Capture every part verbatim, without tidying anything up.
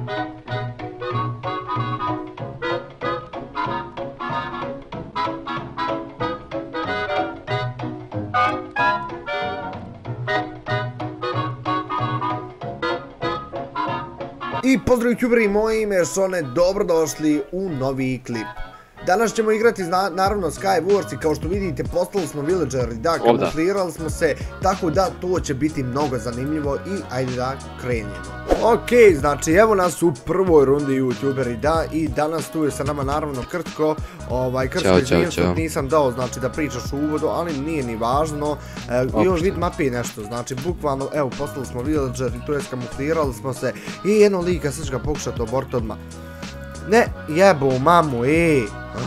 I pozdrav youtuberi, moje ime je Šone, dobrodošli u novi klip. Danas ćemo igrati naravno Sky Wars i kao što vidite postali smo villageri, da, kamuflirali smo se, tako da to će biti mnogo zanimljivo i ajde da krenemo. Ok, znači evo nas u prvoj rundi youtuberi, da, i danas tu je sa nama naravno Krtko, ovaj, Krtko izvijem što nisam dao, znači da pričaš u uvodu, ali nije ni važno, i još vid mapi nešto, znači bukvalno, evo postali smo villageri, tu je kamuflirali smo se i jedno lika, sad ću ga pokušati oboriti odmah. Ne, jebo mamu, ej.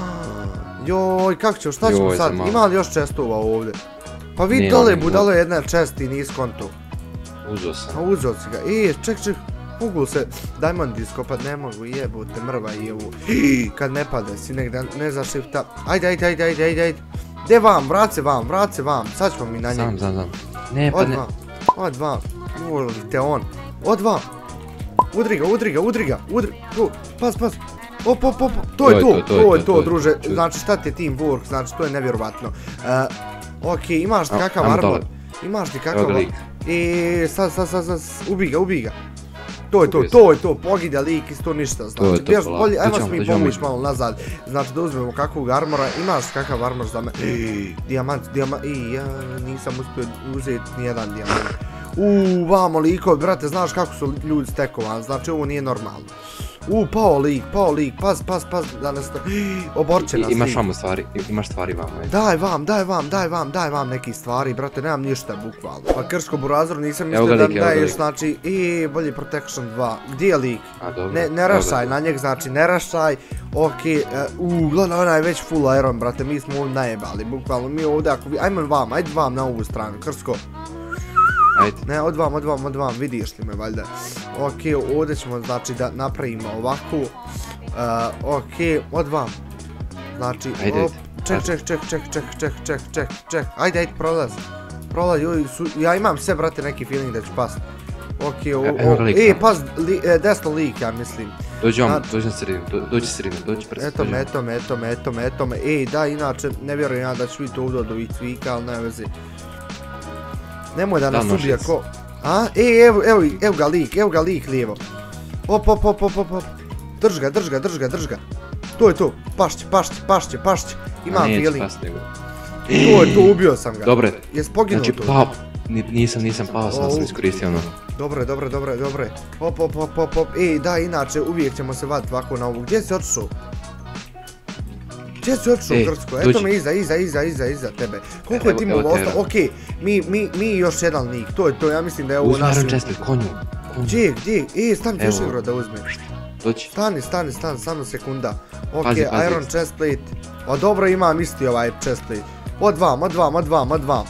Joj, kako ćemo, šta ćemo sad, ima li još čestova ovdje? Pa vidi dole budalo jedna čest i nis konto. Uzo sam. A uzo si ga, ej, ček, ček, mogu se diamond iskopat, ne mogu, jebote, mrva jevu. Kad ne pade, si negdje ne za shifta, ajde, ajde, ajde, ajde, ajde, ajde. Gdje vam, vrat se vam, vrat se vam, sad ćemo mi na njegu. Znam, znam, znam. Ne, pa ne. Od vam, volite on, od vam. Udri ga, udri ga, udri ga, udri, tu, pas, pas, op, op, op, to je to, to je to, druže, znači šta ti je teamwork, znači to je nevjerovatno. Ok, imaš ti kakav armor, imaš ti kakav armor, i sad, sad, sad, sad, ubij ga, ubij ga. To je to, to je to, pogida lik, isto ništa, znači, bjež bolje, ajmo se mi povući malo nazad, znači da uzmemo kakvog armora, imaš kakav armor za me, dijamant, dijamant, i ja nisam uspio uzeti nijedan dijamant. Uuu, vamo likovi, brate, znaš kako su ljudi stekovani, znači ovo nije normalno. Uuu, pao lik, pao lik, paz, paz, paz, da nas to, oborće nas lik. Imaš vamo stvari, imaš stvari vamo, je. Daj vam, daj vam, daj vam, daj vam neki stvari, brate, nemam ništa, bukvalno. Pa Krško Burazor nisam mislio da daješ, znači, i bolji protection dva, gdje je lik? A, dobro. Ne rašaj na njeg, znači, ne rašaj, okej, uuu, gledaj, onaj već full iron, brate, mi smo ovdje najebali, bukvalno, mi ovdje, ako vi, ajmo vam, ajde vam na ovu stranu, Krško. Ne, od vam, od vam, od vam, vidiš li me valjda. Ok, ovdje ćemo znači da napravimo ovako. Ok, od vam. Znači, ček, ček, ček, ček, ček, ček, ček, ček, ček, ajde, ajde, prolaz. Prolaz, ja imam sve, brate, neki feeling da ću past. Ok, e, pas, desno lik, ja mislim. Dođi vam, dođi na sredinu, dođi sredinu, dođi pred sredinu. Eto me, eto me, eto me, eto me, eto me, ej, da, inače, ne vjerujem ja da ću vidjeti ovdje od ovih cvika, ali ne vezi. Nemoj da nas ubija ko... A? Ej, evo, evo, evo ga lik, evo ga lik lijevo. Op, op, op, op, op, op. Drž ga, drž ga, drž ga, drž ga. To je to, pašće, pašće, pašće, pašće. Imam feeling. To je to, ubio sam ga. Dobre. Jes poginuo tu? Znači, pao. Nisam, nisam pao, sam sam iskoristio ono. Dobre, dobre, dobre, dobre. Op, op, op, op, op. Ej, da, inače, uvijek ćemo se vaditi ovako na ovu. Gdje si otišao? Gdje si otišao Krtko? Eto me iza, iza, iza, iza, iza tebe. Koliko je timova ostalo? Okej, mi još jedan lik, to je to, ja mislim da je ovo naš... Uzmi Iron Chestplate, konju. Gdje, gdje? E, stani još igro da uzme. Doći. Stani, stani, stani, samo sekunda. Okej, Iron Chestplate. O, dobro, imam isti ovaj chestplate. Od vam, od vam, od vam, od vam.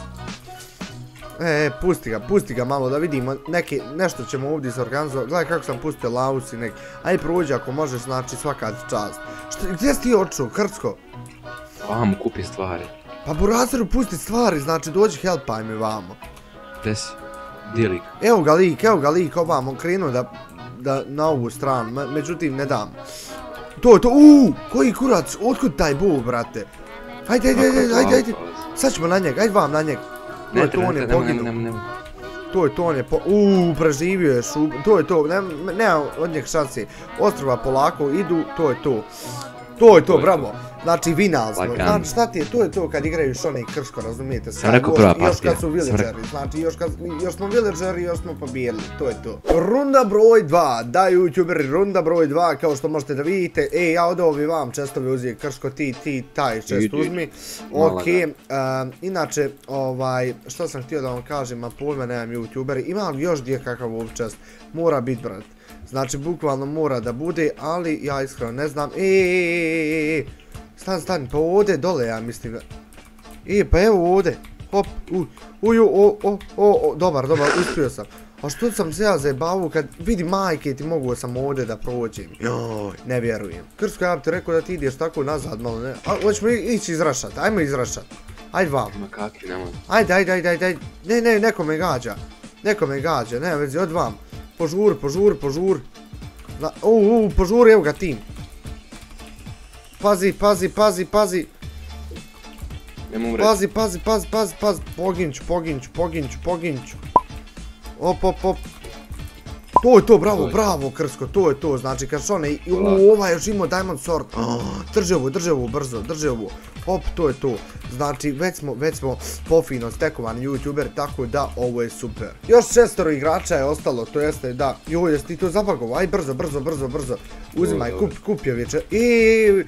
E, pusti ga, pusti ga malo da vidimo neke, nešto ćemo ovdje se organizovati. Gledaj kako sam pustio laus i nek. Ajde prođi ako možeš, znači svaka čast. Gdje si ti otišao, Krtko? Vamo, kupi stvari. Pa Burazeru pusti stvari, znači dođi helpaj me vamo. Gdje si? Gdje lik? Evo ga lik, evo ga lik, ovamo, krenuo da na ovu stranu, međutim ne dam. To je to, uuu, koji kurac, otkud taj bub, brate? Ajde, ajde, ajde, ajde, ajde, sad ćemo na njeg, ajde vam na njeg. To je to, on je poginuo. To je to, on je po... Uuu, preživio je šub... To je to, nema od njeg šanse. Ostrova polako idu, to je to. To je to, bravo. Znači, vinal smo. Znači, šta ti je, to je to kad igraju Šone i Krško, razumijete? Sam rekao prva partija. Još kad su villageri, znači, još smo villageri, još smo pobijeli, to je to. Runda broj dva, da youtuberi, runda broj dva, kao što možete da vidite. E, ja od ovi vam čestovi uzije Krško, ti, ti, taj čest uzmi. Ok, inače, ovaj, što sam htio da vam kažem, a pojma nemam youtuberi, imam još gdje kakav ovog čest, mora bit, brat. Znači, bukvalno mora da bude, ali ja iskreno ne znam. Eee, stani, stani, pa ovdje dole, ja mislim. E, pa evo ovdje. Hop, uju, o, o, o, dobar, dobar, uspio sam. A što sam se ja zajebavu kad vidi majke ti mogu sam ovdje da prođem. Joj, ne vjerujem. Krško, ja bi ti rekao da ti ideš tako nazad malo, ne? A, hoćemo ići izrašat, ajmo izrašat. Ajde vam. Ma kakvi, nemoj. Ajde, ajde, ajde, ajde, ne, ne, neko me gađa. Neko me gađa, ne, vezi, od vam. Požur, požur, požur. Uuu, uh, požuri, evo ga tim. Pazi, pazi, pazi, pazi. Pazi, pazi, pazi, pazi, pazi. Poginću, poginću, poginću, poginću. Op, op, op. To je to, bravo, bravo, Krsko, to je to. Znači, kad šone, uuu, ovaj još imao Diamond Sword. Drže ovo, drže ovo, brzo, drže ovo. Op, to je to. Znači, već smo, već smo pofino stekovani youtuber, tako da ovo je super. Još šestoro igrača je ostalo, to jeste da, joj, jesi ti to zapagovao, aj brzo, brzo, brzo, brzo. Uzimaj, kup, kup je vječe. I,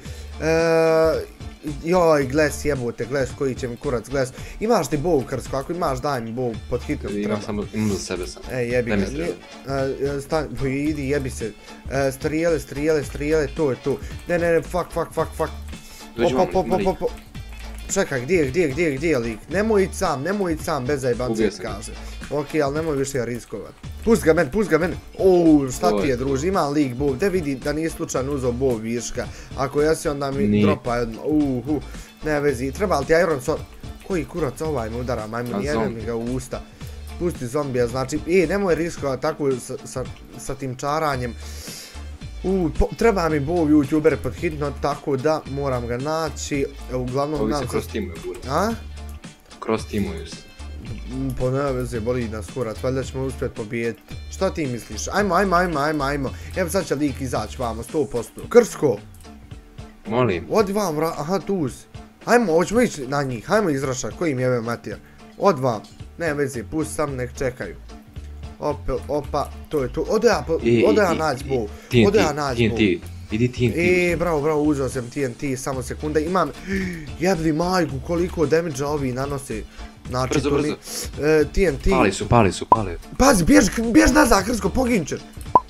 joj, gles, jebote, gles, koji će mi kurac, gles. Imaš ti bow, Krsko, ako imaš daj mi bow, pod hitnom treba. Imam samo, imam za sebe sam. E, jebi ga, idi, jebi se. Strijele, strijele, strijele, to je to. Ne, ne, ne, fuck, fuck, fuck, fuck. Op, op, op, op, op. Čekaj, gdje, gdje, gdje, gdje je lik? Nemoj ići sam, nemoj ići sam, bez zajebance kaže. Okej, ali nemoj više riskovat. Pust ga meni, pust ga meni. Ouu, šta ti je druž, ima lik bow. De vidi da nije slučajno uzao bow viška. Ako jesi onda mi dropa jedno. Uhu, ne vezi. Treba li ti Iron Sword? Koji kurac ovaj me udara, majmun, jebe mi ga u usta. Pusti zombija, znači, i nemoj riskovat tako sa tim čaranjem. Uuu, treba mi bow youtuber pod hitno, tako da moram ga naći. Uglavnom... Ovi se kroz timuju, bure. A? Kroz timuju se. Po nema veze, boli nas kurac, valjda ćemo uspjet pobijediti. Šta ti misliš? Ajmo, ajmo, ajmo, ajmo, ajmo. Evo sad će lik izaći vamo, sto posto. Krsko! Molim. Odi vam, aha, tu si. Ajmo, hoćemo ići na njih, ajmo izrašat, koji im jebe mater. Od vam, nema veze, pusti sam, nek čekaju. Opa, opa, to je to. Ode ja naći bow, ode ja naći bow. Idi T N T. Eee, bravo, bravo, uzeo sam T N T, samo sekunda. Imam, jebli majku, koliko damage-a ovi nanose. Brzo, brzo. T N T. Pali su, pali su, pali. Pazi, bjež, bjež nazad, Krsko, poginčer.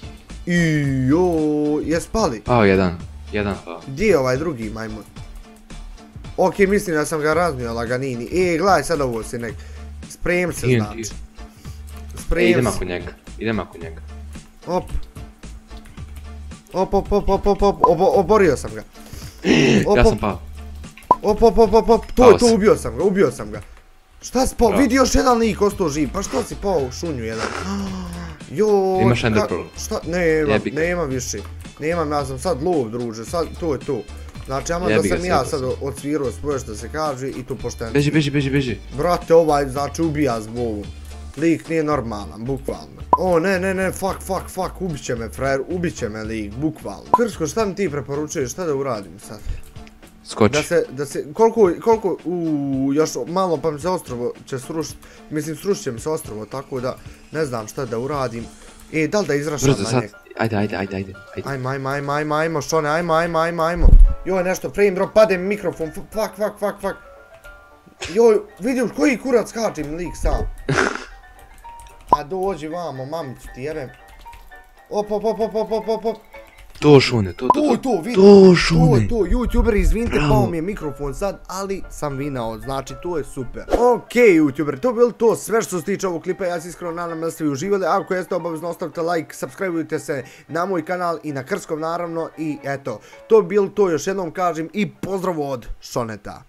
Ijo, jes pali? Pao jedan, jedan pao. Gdje je ovaj drugi majmun? Okej, mislim da sam ga raznio laganini. Eee, gledaj sad ovo si nek. Sprem se znači. Sprem se. Idem ako njega, idem ako njega. Op. Op, op, op, op, op, op, oborio sam ga. Ja sam pao. Op, op, op, op, op, to je to, ubio sam ga, ubio sam ga. Šta si pao, vidi još jedan lik ostao živ, pa šta si pao u šunju jedan? Joooo... Imaš Ender Pearl. Šta, nema, nema više. Nemam, ja sam sad lov, druže, sad, to je to. Znači, ama da sam ja sad odsvirao svoje što se kaže i tu pošteno. Beži, beži, beži, beži. Brate, ovaj, znači, ubija s bovom. Lik nije normalan, bukvalno. O, ne, ne, ne, fuck, fuck, fuck, ubit će me, frajer, ubit će me lik, bukvalno. Krsko, šta mi ti preporučuješ, šta da uradim sad? Skoči. Da se, da se, koliko, koliko, uuu, još malo pa mi se ostrovo će srušit, mislim srušit će mi se ostrovo, tako da ne znam šta da uradim. E, da li da izrašam na njeg? Brzo sad, ajde, ajde, ajde, ajde. Ajmo, ajmo, ajmo, ajmo, ajmo, šone, ajmo, ajmo, ajmo, ajmo. Joj, nešto, frame drop, pade mi mikrofon, fuck, fuck, fuck, fuck. Joj, vidiš, koji kurac skače mi lik sam. A dođi vamo, mamicu ti jebem. Op, op, op, op, op, op, op. To šune, to, to, to, to, vidi, to šune. To je to, youtuberi, izvinite, pao mi je mikrofon sad, ali sam vinao, znači to je super. Okej, youtuberi, to je bilo to sve što se tiče ovog klipa, ja se iskreno nadam da ste vi uživali, ako jeste obavezno ostavite like, subscribeujte se na moj kanal i na Krskov naravno i eto, to je bilo to, još jednom kažem i pozdrav od Šoneta.